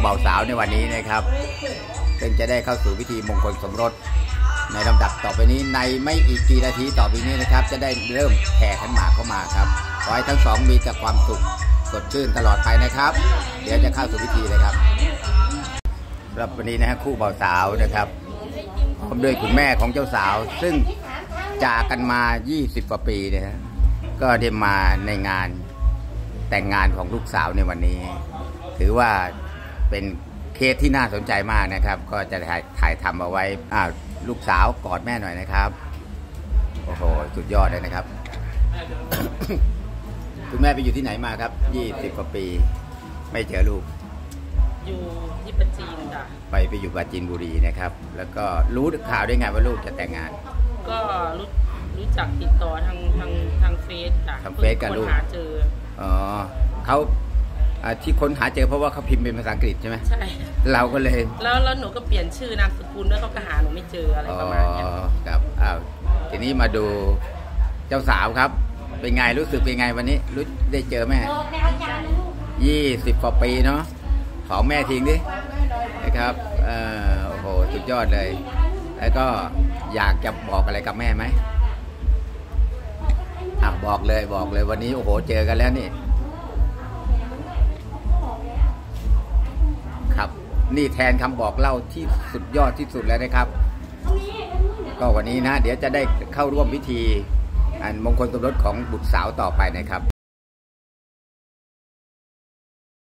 บ่าวสาวในวันนี้นะครับซึ่งจะได้เข้าสู่พิธีมงคลสมรสในลำดับต่อไปนี้ในไม่อีกกี่นาทีต่อไปนี้นะครับจะได้เริ่มแห่ขันหมากเข้ามาครับขอให้ทั้งสองมีแต่ความสุขสดชื่นตลอดไปนะครับเดี๋ยวจะเข้าสู่พิธีเลยครับสำหรับวันนี้นะฮะคู่บ่าวสาวนะครับพร้อมด้วยคุณแม่ของเจ้าสาวซึ่งจากกันมา20กว่าปีนะฮะก็ได้มาในงานแต่งงานของลูกสาวในวันนี้ถือว่าเป็นเคสที่น่าสนใจมากนะครับก็จะถ่ายทำเอาไว้ลูกสาวกอดแม่หน่อยนะครับโอ้โหสุดยอดเลยนะครับ คุณแม่ไปอยู่ที่ไหนมาครับ20กว่าปีไม่เจอลูกอยู่ที่ปัจจีนจ้ะไปอยู่ปราจีนบุรีนะครับแล้วก็รู้ข่าวได้ไงว่าลูกจะแต่งงานก็รู้จักติดต่อทางเฟซจ้ะทางเฟซกับลูกหาเจออ๋อเขาที่ค้นหาเจอเพราะว่าเขาพิมพ์เป็นภาษาอังกฤษใช่ไหมใช่เราก็เลยแล้วหนูก็เปลี่ยนชื่อนามสกุลด้วยเขาก็หาหนูไม่เจออะไรประมาณนี้ครับทีนี้มาดูเจ้าสาวครับเป็นไงรู้สึกเป็นไงวันนี้รู้ได้เจอแม่20กว่าปีเนาะขอแม่ทิ้งดินะครับโอ้โหสุดยอดเลยแล้วก็อยากจะบอกอะไรกับแม่ไหมบอกเลยวันนี้โอ้โหเจอกันแล้วนี่ครับนี่แทนคำบอกเล่าที่สุดยอดที่สุดแล้วนะครับก็วันนี้นะเดี๋ยวจะได้เข้าร่วมพิธีอันมงคลสมรสของบุตรสาวต่อไปนะครับ